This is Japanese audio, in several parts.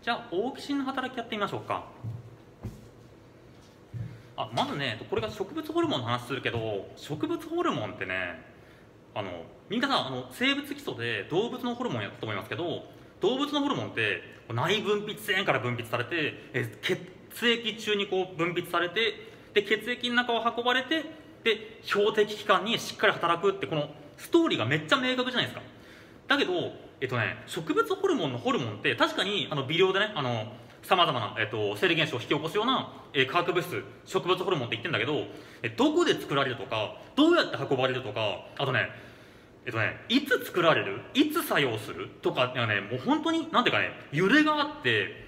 じゃあオーキシンの働きやってみましょうか。まずね、これが植物ホルモンの話するけど、植物ホルモンってね、みんなさ生物基礎で動物のホルモンやったと思いますけど、動物のホルモンって内分泌腺から分泌されて、血液中にこう分泌されて、で血液の中を運ばれて、で標的器官にしっかり働くって、このストーリーがめっちゃ明確じゃないですか。だけど植物ホルモンのホルモンって確かに微量でねさまざまな、生理現象を引き起こすような、化学物質、植物ホルモンって言ってんだけど、どこで作られるとかどうやって運ばれるとか、あとねいつ作られる、いつ作用するとかっていうのはね、もう本当になんていうかね、揺れがあって、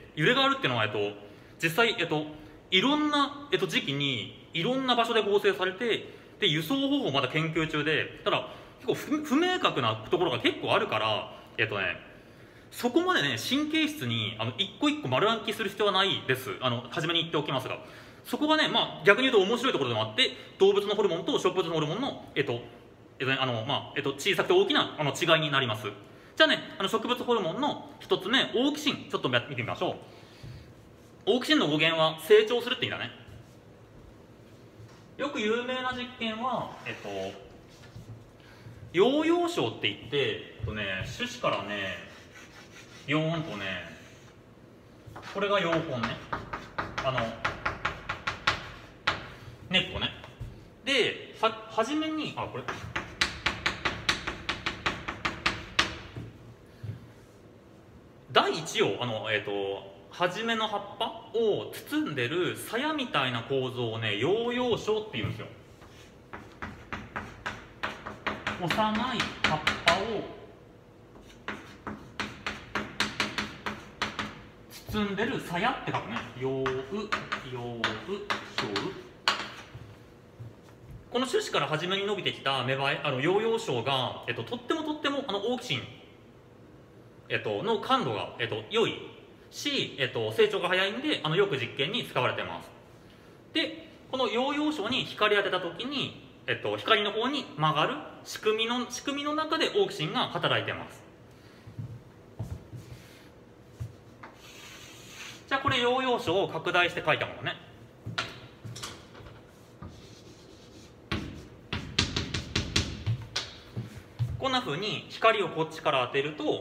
揺れがあるっていうのは実際いろんな時期にいろんな場所で合成されて、で輸送方法まだ研究中で、ただ結構不明確なところが結構あるから、そこまでね神経質に一個一個丸暗記する必要はないです。初めに言っておきますが、そこがね、逆に言うと面白いところでもあって、動物のホルモンと植物のホルモンの小さくて大きな違いになります。じゃあね、植物ホルモンの一つ目、オーキシン、ちょっと見てみましょう。オーキシンの語源は成長するって意味だね。よく有名な実験は陽陽症って言って、種子からね4本とね、これが4本ね、根っこね。で初めにこれ第1葉初めの葉っぱを包んでる鞘みたいな構造をね陽陽鞘っていうんですよ。幼い葉っぱを包んでる鞘って書くね。陽陽鞘。この種子から初めに伸びてきた芽生え陽陽鞘が、とってもオーキシン、の感度が、良いし、成長が早いんでよく実験に使われてます。でこの陽陽鞘に光当てた時に、光の方に曲がる仕組みの中でオーキシンが働いてます。じゃあこれ陽陽鞘を拡大して書いたものね。こんなふうに光をこっちから当てると、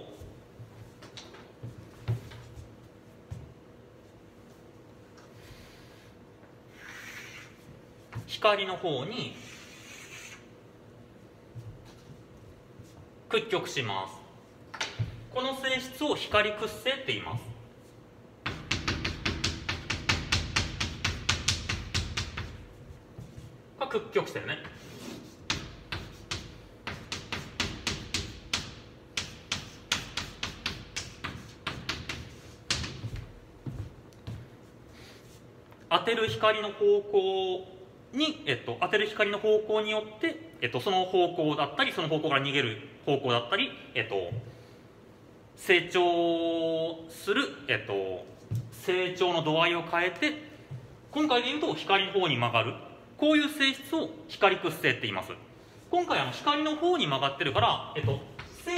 光の方に屈曲します。この性質を光屈性って言います。屈曲してるね。当てる光の方向に、当てる光の方向によって、その方向だったり、その方向から逃げる方向だったり、成長する、成長の度合いを変えて、今回でいうと光の方に曲がる、こういう性質を光屈性って言います。今回光の方に曲がってるから、正の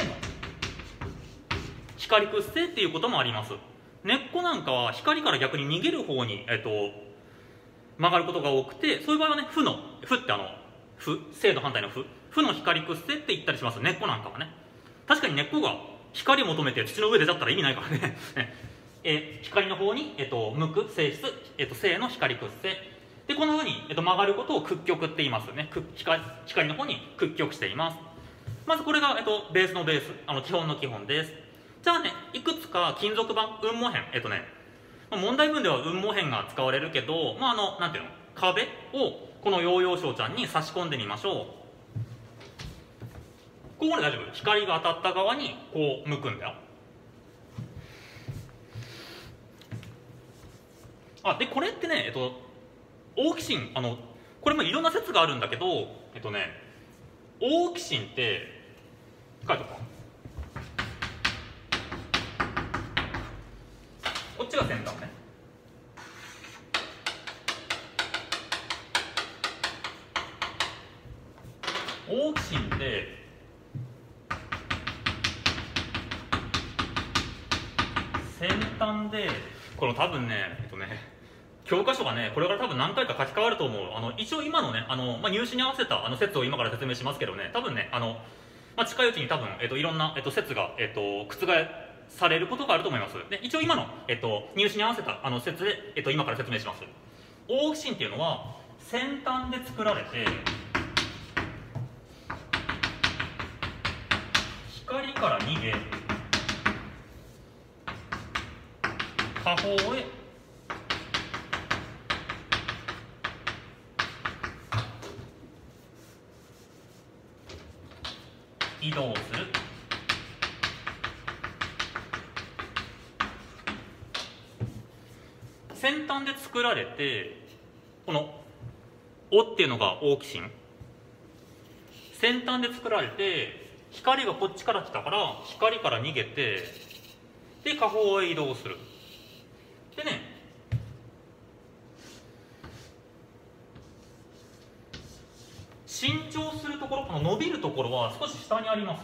光屈性っていうこともあります。根っこなんかは光から逆に逃げる方に、曲がることが多くて、そういう場合はね負って正の反対の負の光屈性って言ったりします。根っこなんかはね。確かに根っこが光を求めて土の上で出たら意味ないからね光の方に、向く性質、正の光屈性で、このように、曲がることを屈曲って言いますね。光の方に屈曲しています。まずこれが、ベースのベース、基本の基本です。じゃあね、いくつか金属板、雲母片、問題文では雲母片が使われるけど、なんていうの、壁をこの陽陽鞘ちゃんに差し込んでみましょう。ここで大丈夫。光が当たった側にこう向くんだよ。でこれってね、オーキシン、これもいろんな説があるんだけど、オーキシンって書いておこう。こっちが先端ね。オーキシンって先端でこの多分ね教科書がねこれから多分何回か書き換わると思う。一応今のね入試に合わせた説を今から説明しますけどね、多分ね近いうちに多分、いろんな、説が、覆されることがあると思います。で一応今の、入試に合わせた説で、今から説明します。オークシンっていうのは先端で作られて光から逃げ下方へ移動する先端で作られて、この「お」っていうのがオーキシン。先端で作られて光がこっちから来たから光から逃げてで下方へ移動する。でね伸長するところ、この伸びるところは少し下にあります。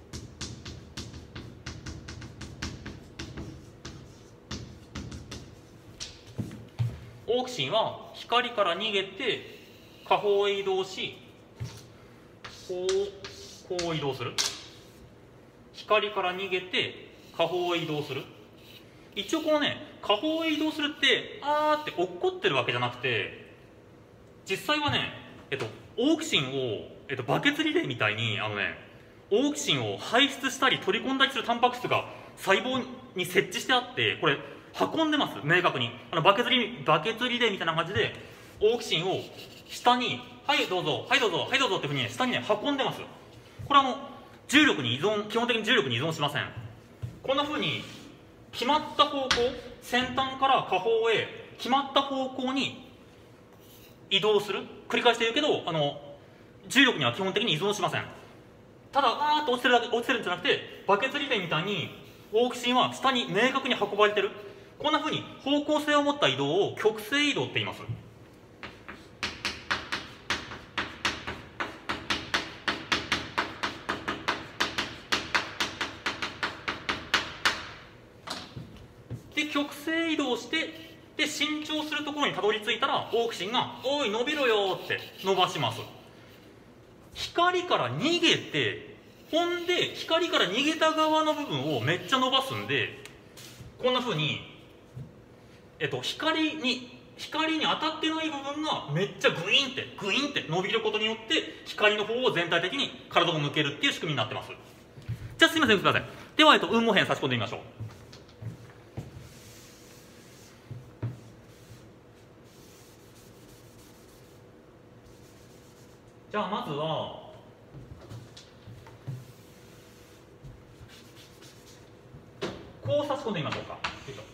オーキシンは光から逃げて下方へ移動しこう移動する。光から逃げて下方へ移動する。一応このね下方へ移動するってあーって落っこってるわけじゃなくて、実際はねオーキシンを、バケツリレーみたいにオーキシンを排出したり取り込んだりするタンパク質が細胞に設置してあって、これ運んでます。明確にバケツリレーみたいな感じでオーキシンを下に「はいどうぞはいどうぞはいどうぞ」っていうふうに、下にね運んでます。これ重力に基本的に重力に依存しません。こんなふうに決まった方向、先端から下方へ決まった方向に移動する。繰り返して言うけど重力には基本的に依存しません。ただあーっと落ちてるんじゃなくて、バケツリレーみたいにオーキシンは下に明確に運ばれてる。こんなふうに方向性を持った移動を極性移動って言います。で極性移動してで伸長するところにたどり着いたらオーキシンが「おい伸びろよ」って伸ばします。光から逃げて、ほんで光から逃げた側の部分をめっちゃ伸ばすんで、こんなふうに、光に当たってない部分がめっちゃグイーンって伸びることによって光の方を全体的に体を向けるっていう仕組みになってます。じゃあすいません、すいません。では雲母辺差し込んでみましょう。じゃあまずはこう差し込んでみましょうか。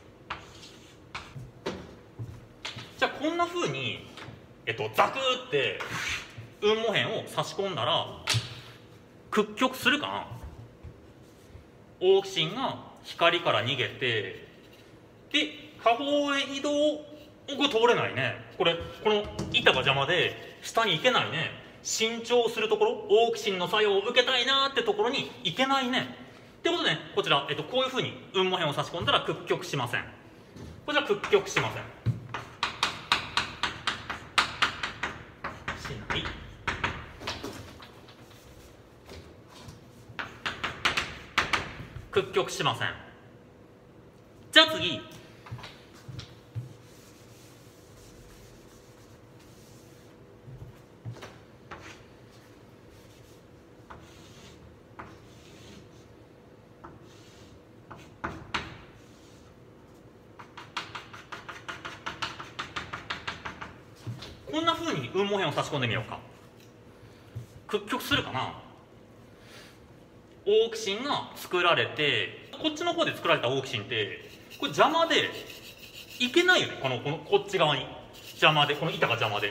じゃあこんなふうに、ザクって雲母辺を差し込んだら屈曲するかな。オーキシンが光から逃げてで下方へ移動。これ通れないね。この板が邪魔で下に行けないね。伸長するところ、オーキシンの作用を受けたいなーってところに行けないね。ってことでね、こちら、こういうふうに雲母辺を差し込んだら屈曲しません。こちら屈曲しません。しない。屈曲しません。じゃあ次。こんなふうに雲母辺を差し込んでみようか。屈曲するかな。オーキシンが作られて、こっちの方で作られたオーキシンってこれ邪魔でいけないよね。こっち側に邪魔で、この板が邪魔で。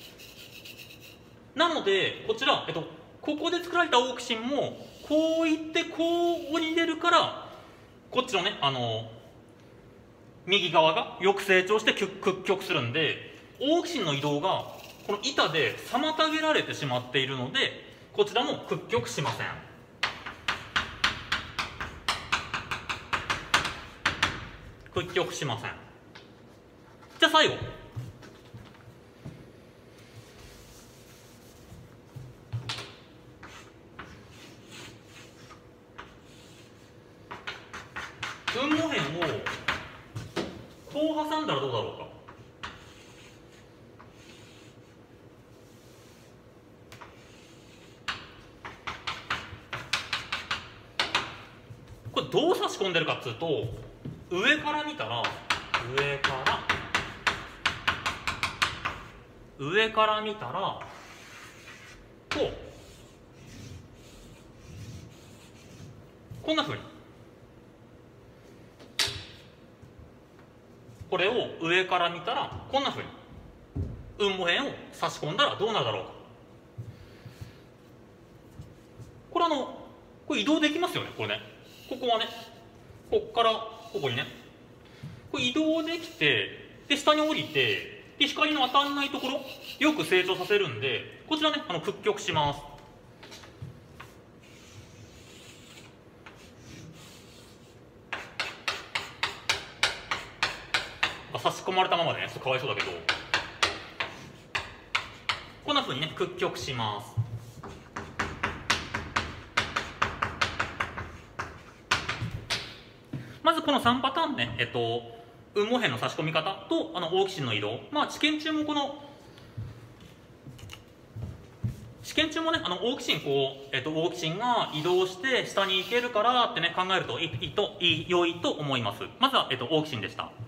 なのでこちら、ここで作られたオーキシンもこういってこう降りれるから、こっちのね右側がよく成長して屈曲するんで、オーキシンの移動がこの板で妨げられてしまっているので、こちらも屈曲しません。 屈曲しません。じゃあ最後、分母辺をこう挟んだらどうだろうか。これどう差し込んでるかっつうと、上から見たら上から見たらこんなふうに、これを上から見たらこんなふうに分母辺を差し込んだらどうなるだろうか。これこれ移動できますよね。これね、ここはね、こっからここにね、これ移動できて、で下に降りて、で光の当たらないところよく成長させるんで、こちらね屈曲します。差し込まれたままでね、ちょっとかわいそうだけど、こんなふうにね屈曲します。まずこの3パターンね、分母辺の差し込み方とオーキシンの移動、試験中もねオーキシンオーキシンが移動して下に行けるからってね考えると良いと思います。まずはオーキシンでした。